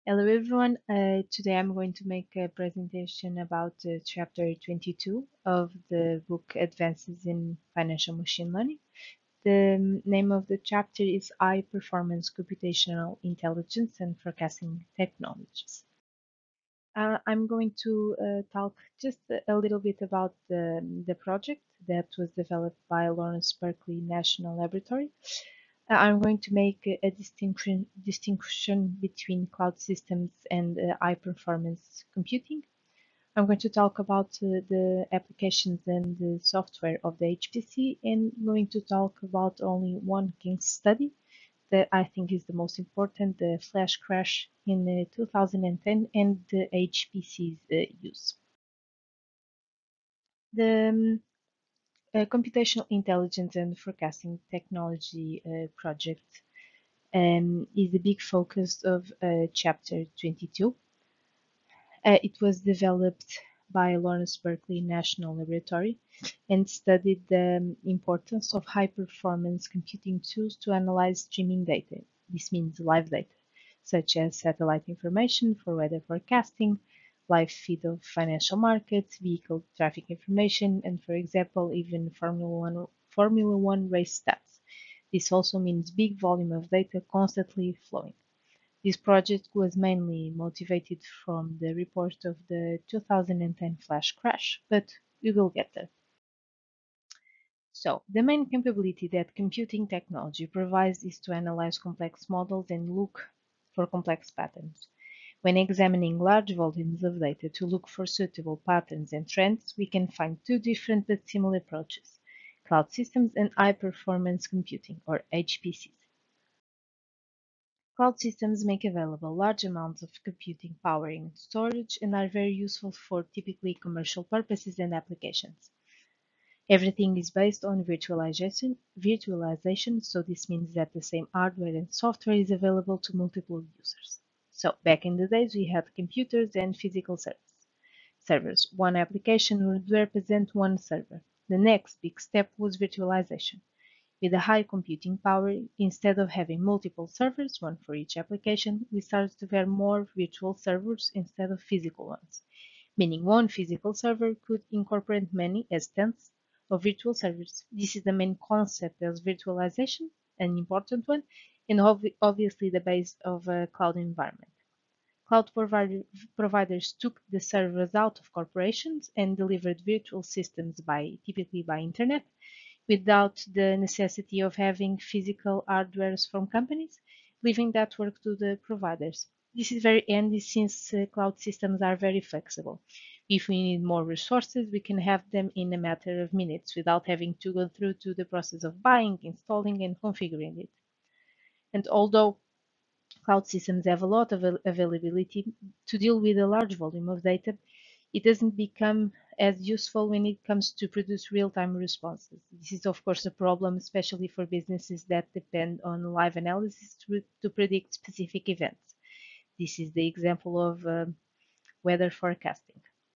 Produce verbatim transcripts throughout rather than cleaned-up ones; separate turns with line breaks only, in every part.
Hello everyone. Uh, today I'm going to make a presentation about uh, chapter twenty-two of the book Advances in Financial Machine Learning. The um, name of the chapter is High Performance Computational Intelligence and Forecasting Technologies. Uh, I'm going to uh, talk just a, a little bit about the, the project that was developed by Lawrence Berkeley National Laboratory. Uh, I'm going to make a, a distinction distinction between cloud systems and uh, high performance computing. I'm going to talk about uh, the applications and the software of the H P C, and going to talk about only one case study that I think is the most important, the flash crash in uh, two thousand ten and the H P C's uh, use. The um, uh, Computational Intelligence and Forecasting Technology uh, project um, is the big focus of uh, chapter twenty-two. Uh, it was developed by Lawrence Berkeley National Laboratory and studied the um, importance of high-performance computing tools to analyze streaming data. This means live data, such as satellite information for weather forecasting, live feed of financial markets, vehicle traffic information, and, for example, even Formula One, Formula One race stats. This also means big volume of data constantly flowing. This project was mainly motivated from the report of the two thousand ten flash crash, but we will get there. So, the main capability that computing technology provides is to analyze complex models and look for complex patterns. When examining large volumes of data to look for suitable patterns and trends, we can find two different but similar approaches: cloud systems and high-performance computing, or H P Cs. Cloud systems make available large amounts of computing power in storage and are very useful for typically commercial purposes and applications. Everything is based on virtualization, virtualization, so this means that the same hardware and software is available to multiple users. So back in the days we had computers and physical servers. Servers. One application would represent one server. The next big step was virtualization. With a high computing power, instead of having multiple servers, one for each application, we started to have more virtual servers instead of physical ones, meaning one physical server could incorporate many as tens of virtual servers. This is the main concept as virtualization, an important one, and obviously the base of a cloud environment. Cloud provider, providers took the servers out of corporations and delivered virtual systems by typically by internet without the necessity of having physical hardwares from companies, leaving that work to the providers. This is very handy since uh, cloud systems are very flexible. If we need more resources, we can have them in a matter of minutes without having to go through to the process of buying, installing, and configuring it. And although cloud systems have a lot of availability to deal with a large volume of data, it doesn't become as useful when it comes to produce real-time responses. This is of course a problem, especially for businesses that depend on live analysis to, to predict specific events. This is the example of um, weather forecasting.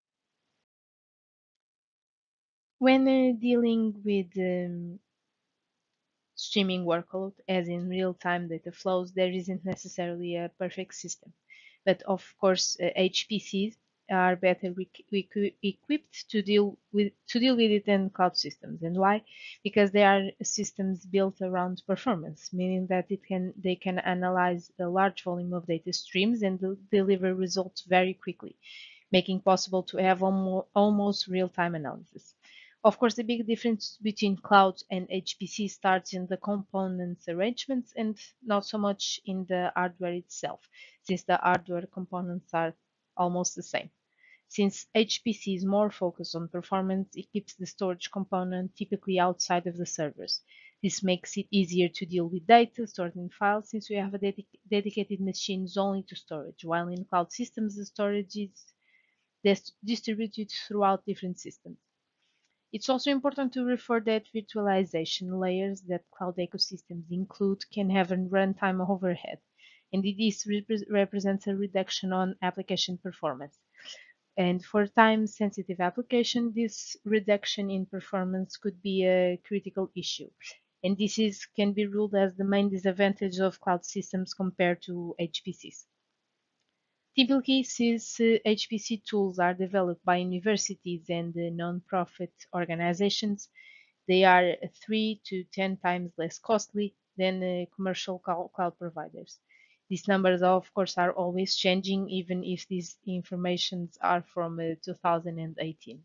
When uh, dealing with um, streaming workload, as in real-time data flows, there isn't necessarily a perfect system. But of course, uh, H P Cs are better equipped to deal with to deal with it than cloud systems. And why? Because they are systems built around performance, meaning that it can they can analyze a large volume of data streams and deliver results very quickly, making possible to have almo almost real-time analysis. Of course, the big difference between cloud and H P C starts in the components arrangements and not so much in the hardware itself, since the hardware components are almost the same. Since H P C is more focused on performance, it keeps the storage component typically outside of the servers. This makes it easier to deal with data stored in files since we have a dedic dedicated machines only to storage, while in cloud systems the storage is distributed throughout different systems. It's also important to refer that virtualization layers that cloud ecosystems include can have a runtime overhead, and this repre represents a reduction on application performance. And for time-sensitive application, this reduction in performance could be a critical issue. And this is, can be ruled as the main disadvantage of cloud systems compared to H P Cs. Typically, since uh, H P C tools are developed by universities and uh, non-profit organizations, they are three to ten times less costly than uh, commercial cloud cloud providers. These numbers, of course, are always changing, even if these informations are from uh, two thousand eighteen.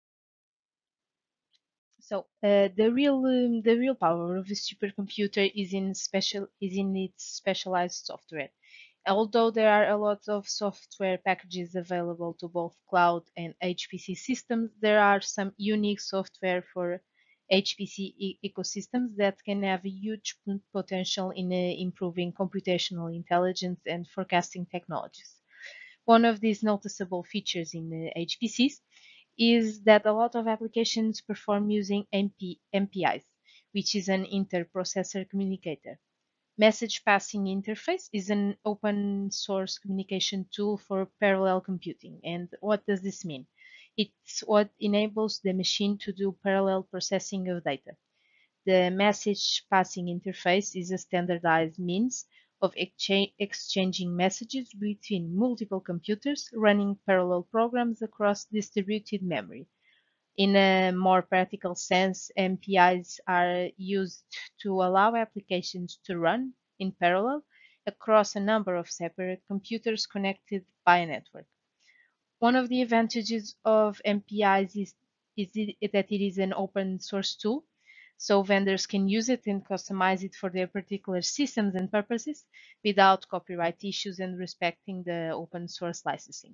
So uh, the real um, the real power of a supercomputer is in special is in its specialized software. Although there are a lot of software packages available to both cloud and H P C systems, there are some unique software for H P C e- ecosystems that can have a huge p- potential in uh, improving computational intelligence and forecasting technologies. One of these noticeable features in uh, H P Cs is that a lot of applications perform using M P, M P Is, which is an interprocessor communicator. Message Passing Interface is an open source communication tool for parallel computing. And what does this mean? It's what enables the machine to do parallel processing of data. The message passing interface is a standardized means of excha- exchanging messages between multiple computers running parallel programs across distributed memory. In a more practical sense, M P Is are used to allow applications to run in parallel across a number of separate computers connected by a network. One of the advantages of M P Is is, is it, that it is an open source tool, so vendors can use it and customize it for their particular systems and purposes without copyright issues and respecting the open source licensing.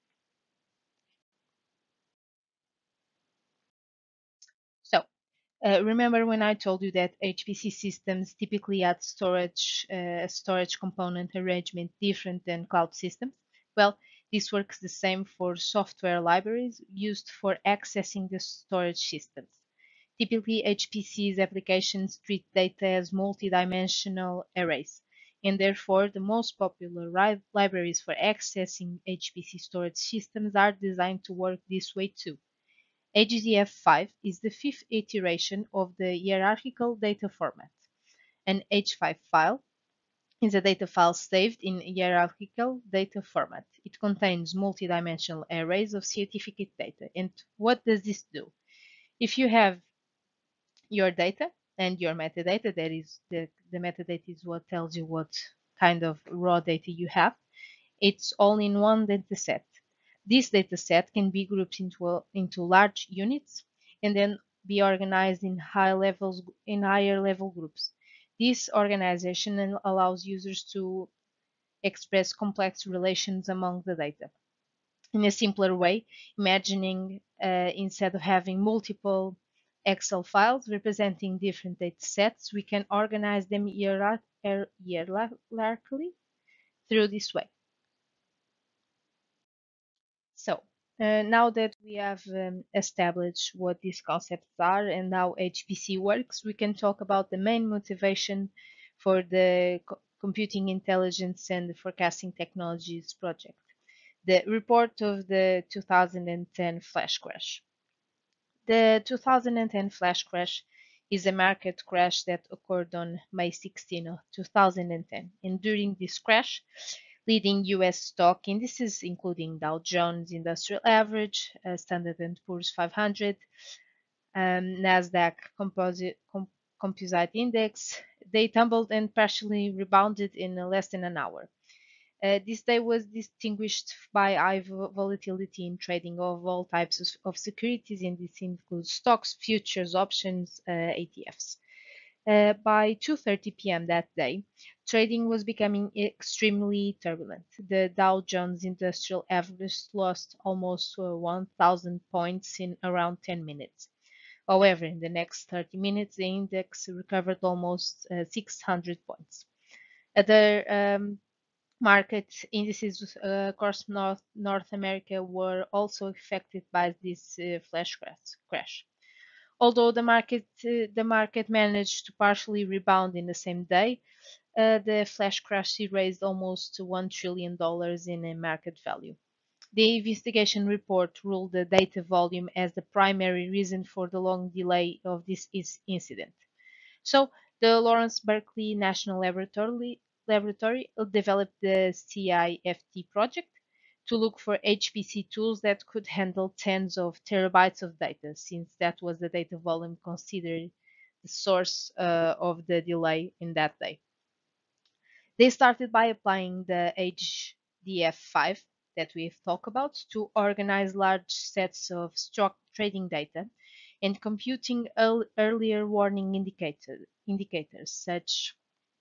So, Uh, remember when I told you that H P C systems typically add storage, uh, storage component arrangement different than cloud systems? Well, this works the same for software libraries used for accessing the storage systems. Typically, H P C's applications treat data as multidimensional arrays, and therefore the most popular ri- libraries for accessing H P C storage systems are designed to work this way too. H D F five is the fifth iteration of the hierarchical data format. An H five file is a data file saved in hierarchical data format. It contains multidimensional arrays of certificate data. And what does this do? If you have your data and your metadata, that is the, the metadata is what tells you what kind of raw data you have. It's all in one dataset. This dataset can be grouped into, a, into large units and then be organized in high levels in higher level groups. This organization allows users to express complex relations among the data. In a simpler way, imagining uh, instead of having multiple Excel files representing different data sets, we can organize them hierarch- hierarchically through this way. So, uh, now that we have um, established what these concepts are and how H P C works, we can talk about the main motivation for the co- Computing Intelligence and Forecasting Technologies project, the report of the two thousand ten flash crash. The two thousand ten flash crash is a market crash that occurred on May sixteenth of two thousand ten. And during this crash, leading U S stock indices, including Dow Jones Industrial Average, uh, Standard and Poor's five hundred, um, Nasdaq Composite, Com- Composite Index, they tumbled and partially rebounded in less than an hour. Uh, this day was distinguished by high volatility in trading of all types of, of securities, and this includes stocks, futures, options, uh, E T Fs. Uh, by two thirty p m that day, trading was becoming extremely turbulent. The Dow Jones Industrial Average lost almost uh, one thousand points in around ten minutes. However, in the next thirty minutes, the index recovered almost uh, six hundred points. Other um, market indices uh, across North, North America were also affected by this uh, flash crash. Although the market uh, the market managed to partially rebound in the same day, uh, the flash crash erased almost one trillion dollars in a market value. The investigation report ruled the data volume as the primary reason for the long delay of this incident. So, the Lawrence Berkeley National Laboratory Laboratory developed the C I F T project to look for H P C tools that could handle tens of terabytes of data, since that was the data volume considered the source uh, of the delay in that day. They started by applying the H D F five that we've talked about to organize large sets of stock trading data and computing earl- earlier warning indicator, indicators such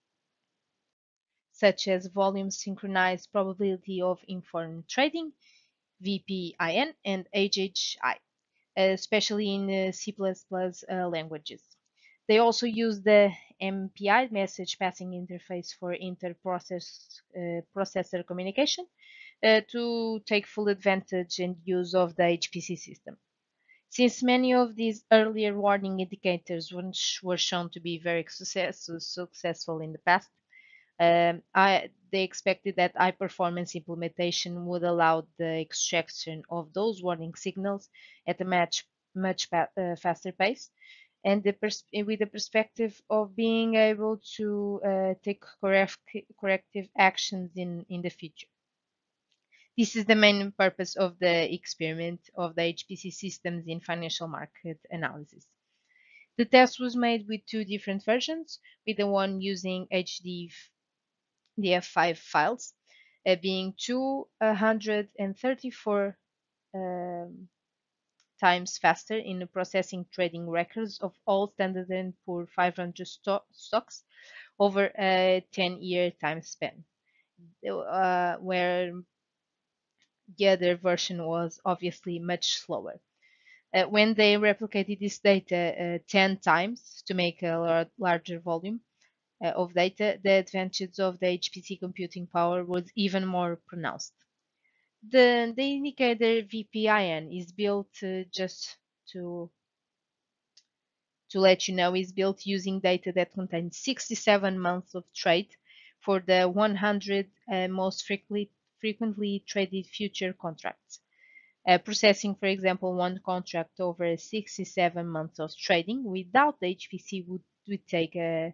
such as volume synchronized probability of informed trading V P I N and H H I, especially in uh, C++ uh, languages. They also use the M P I message passing interface for inter-process uh, processor communication uh, to take full advantage and use of the H P C system. Since many of these earlier warning indicators were shown to be very success, successful in the past, um, I, they expected that high performance implementation would allow the extraction of those warning signals at a much, much uh, faster pace, and the pers- with the perspective of being able to uh, take correct, corrective actions in, in the future. This is the main purpose of the experiment of the H P C systems in financial market analysis. The test was made with two different versions, with the one using H D the F five files, uh, being two hundred thirty-four um, times faster in processing trading records of all Standard and Poor five hundred sto- stocks over a ten-year time span, uh, where the other version was obviously much slower. Uh, when they replicated this data uh, ten times to make a lar- larger volume, uh, of data, the advantage of the H P C computing power was even more pronounced. The, the indicator V P I N is built uh, just to to let you know is built using data that contains sixty-seven months of trade for the one hundred uh, most frequently frequently traded future contracts. Uh, processing, for example, one contract over sixty-seven months of trading without the H P C would, would take uh,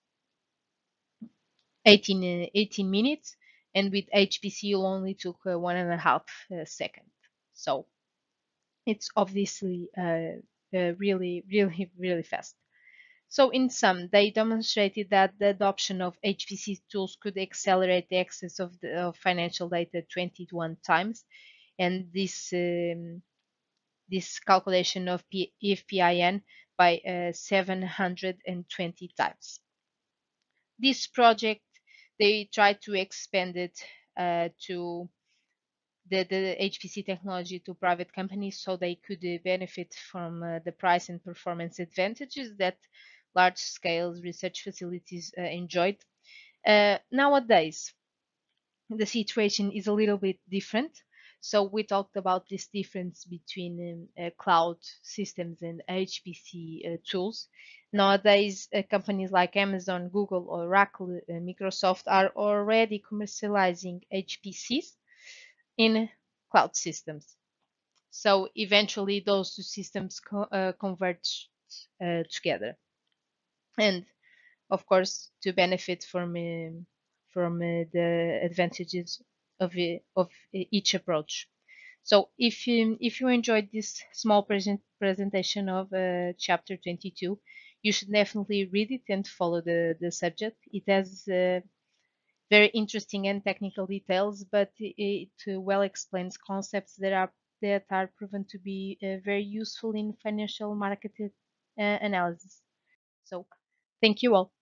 eighteen, uh, eighteen minutes, and with H P C it only took uh, one and a half uh, second. So it's obviously uh, uh, really, really, really fast. So in sum, they demonstrated that the adoption of H P C tools could accelerate the access of, the, of financial data twenty-one times, and this um, this calculation of P- F P I N by uh, seven hundred twenty times. This project, they tried to expand it uh, to the, the H P C technology to private companies so they could uh, benefit from uh, the price and performance advantages that large scale research facilities uh, enjoyed. Uh, nowadays, the situation is a little bit different. So we talked about this difference between um, uh, cloud systems and H P C uh, tools. Nowadays, uh, companies like Amazon, Google, Oracle, uh, Microsoft are already commercializing H P Cs in cloud systems. So eventually, those two systems co- uh, converge uh, together, and of course, to benefit from um, from uh, the advantages of uh, of each approach. So if you if you enjoyed this small present presentation of uh, chapter twenty-two, you should definitely read it and follow the the subject. It has uh, very interesting and technical details, but it uh, well explains concepts that are that are proven to be uh, very useful in financial market uh, analysis. So, thank you all.